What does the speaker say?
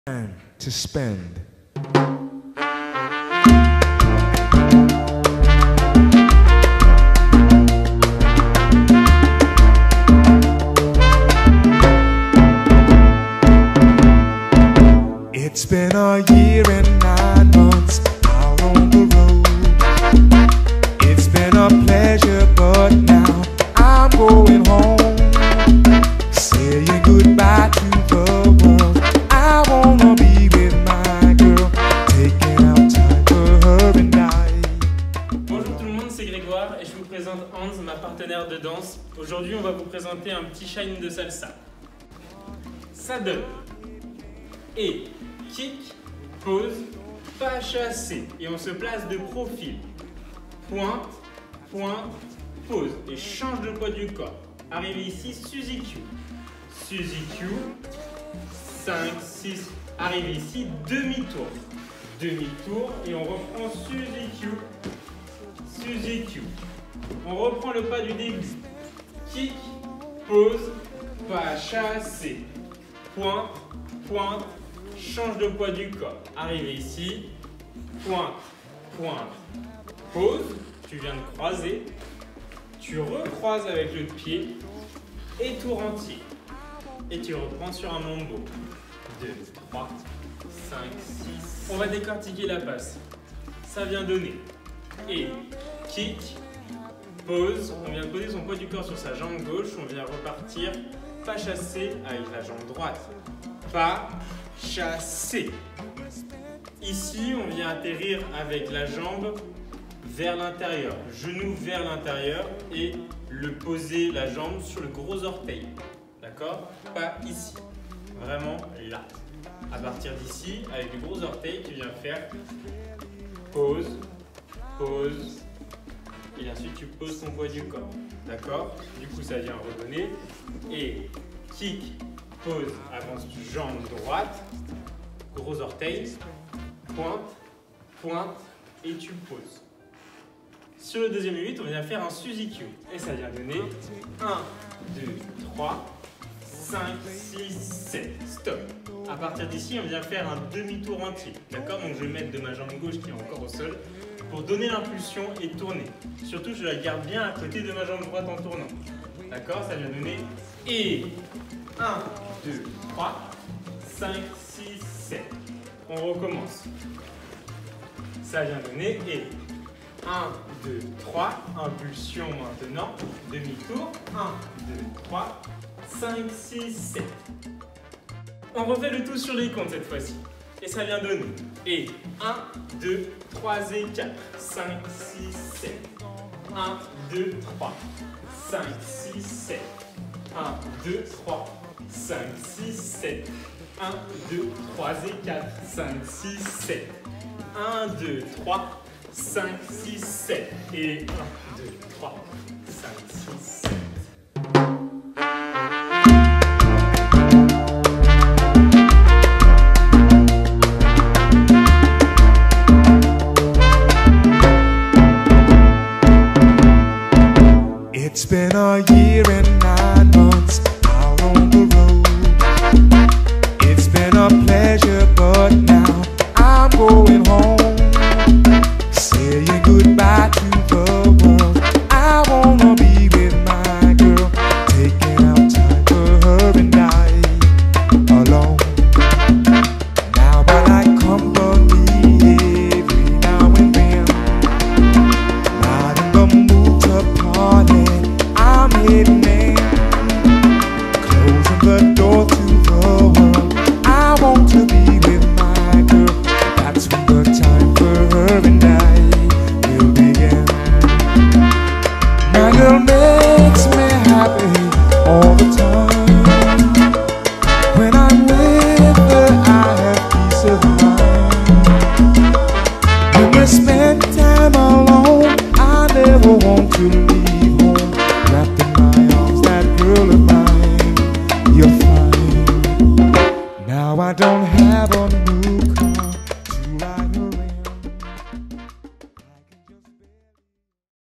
Time to spend. It's been a year and 9 months out on the road. It's been a pleasure, but now I'm going home, saying goodbye to the world. I wanna be with my girl, taking out time for her and I. Bonjour tout le monde, c'est Grégoire et je vous présente Hans, ma partenaire de danse. Aujourd'hui, on va vous présenter un petit shine de salsa. Saddle et kick, pause, pas chassé et on se place de profil. Pointe, pointe, pause et change de poids du corps. Arrivé ici, Suzy Q. Suzy Q, 5, 6, arrivé ici, demi-tour. Demi-tour et on reprend Suzy Q. Suzy Q. On reprend le pas du début. Kick, pause, pas chassé. Pointe, pointe, change de poids du corps. Arrivé ici, pointe, pointe, pause, tu viens de croiser, tu recroises avec le pied et tour entier. Et tu reprends sur un mambo. 2, 3, 5, 6. On va décortiquer la passe. Ça vient donner. Et kick, pause, on vient poser son poids du corps sur sa jambe gauche, on vient repartir, pas chassé avec la jambe droite. Pas chassé. Ici, on vient atterrir avec la jambe vers l'intérieur, genou vers l'intérieur et le poser la jambe sur le gros orteil. D'accord? Pas ici. Vraiment là. À partir d'ici, avec le gros orteil, tu viens faire pause, pause. Et ensuite, tu poses ton poids du corps. D'accord? Du coup, ça vient redonner. Et kick, pause, avance jambe droite, gros orteil, pointe, pointe et tu poses. Sur le deuxième 8, on vient faire un Suzy Q. Et ça vient donner 1, 2, 3, 5, 6, 7. Stop. À partir d'ici, on vient faire un demi-tour entier. D'accord? Donc je vais mettre de ma jambe gauche qui est encore au sol pour donner l'impulsion et tourner. Surtout, je la garde bien à côté de ma jambe droite en tournant. D'accord? Ça vient donner et 1, 2, 3, 5, 6, 7. On recommence. Ça vient donner et 1, 2, 3. Impulsion maintenant. Demi-tour. 1, 2, 3, 5, 6, 7. On refait le tout sur les comptes cette fois-ci. Et ça vient donner. Et 1, 2, 3 et 4. 5, 6, 7. 1, 2, 3. 5, 6, 7. 1, 2, 3. 5, 6, 7. 1, 2, 3 et 4. 5, 6, 7. 1, 2, 3. 5, 6, 7. Et 1, 2, 3. 5, 6, 7. It's been a year and 9 months out on the road. It's been a pleasure, but now I'm going home, saying goodbye to the world. I wanna be with my girl, taking out time for her and I. Alone, now I like company every now and then. Not in the mood to party, I'm heading in, closing the door to